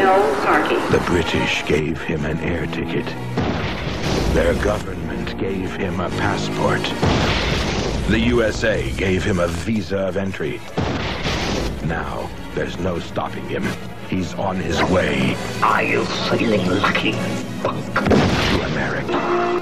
No parking. The British gave him an air ticket. Their government gave him a passport. The USA gave him a visa of entry. Now, there's no stopping him. He's on his way. Are you feeling lucky, Bunk? To America.